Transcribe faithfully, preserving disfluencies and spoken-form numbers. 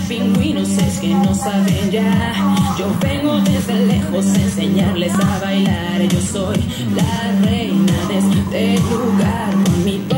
pingüinos es que no saben ya. Yo vengo desde lejos a enseñarles a bailar. Yo soy la reina de este lugar con mi